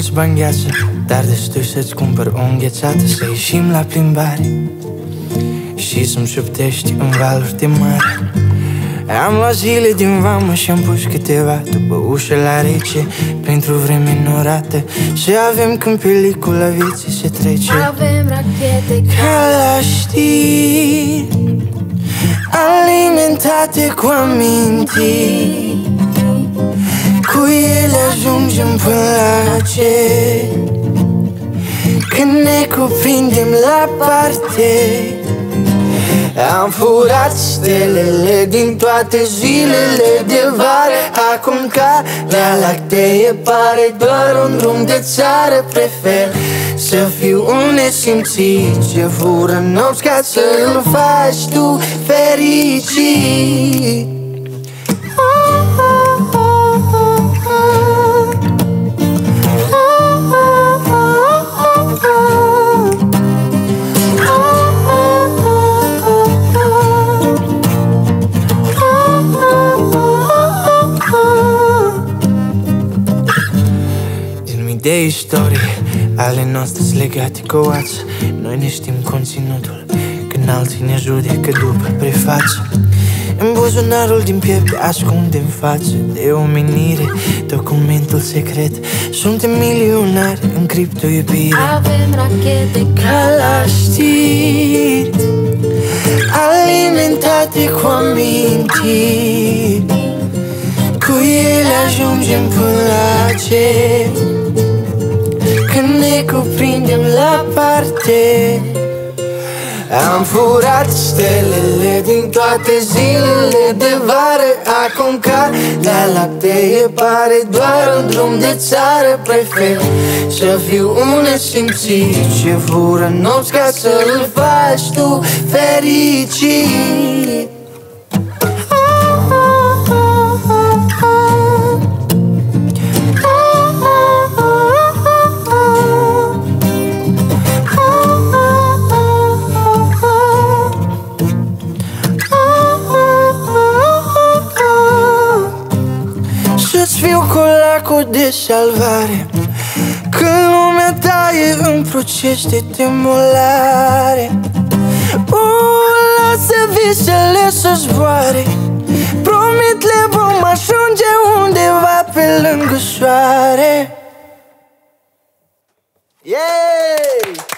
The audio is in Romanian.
mulți bani gheață, dar destui să-ți cumpăr o înghețată. Să ieșim la plimbare și să-mi șoptești în valuri de mare. Am luat zile din vamă și-am pus câteva după ușă la rece, pentru vreme norată. Și avem când pelicula vieții se trece. Avem rachete ca la știri, alimentate cu amintiri. Cu ele ajungem până la cer, când ne cuprindem la parte. Am furat stelele din toate zilele de vară. Acum Calea Lactee pare doar un drum de țară. Prefer să fiu un nesimțit ce fură nopți ca să-l faci tu fericit. De istorie ale noastre legate cu oață. Noi ne știm conținutul, când alții ne judecă după prefață. În buzunarul din piept ascunde în față de omenire documentul secret. Suntem milionari în criptoiubire. Avem rachete ca la știri, alimentate cu amintiri. Cu ele ajungem până la cer, când ne cuprindem la parte. Am furat stelele din toate zilele de vară. Acum Calea Lactee pare doar un drum de țară. Prefer să fiu un nesimțit ce fură nopți ca să-l faci tu fericit. Să-ți fiu colacul de salvare când lumea ta e în proces de demolare. Lasă visele să zboare, promit le vom ajunge undeva pe lângă soare. Yeah!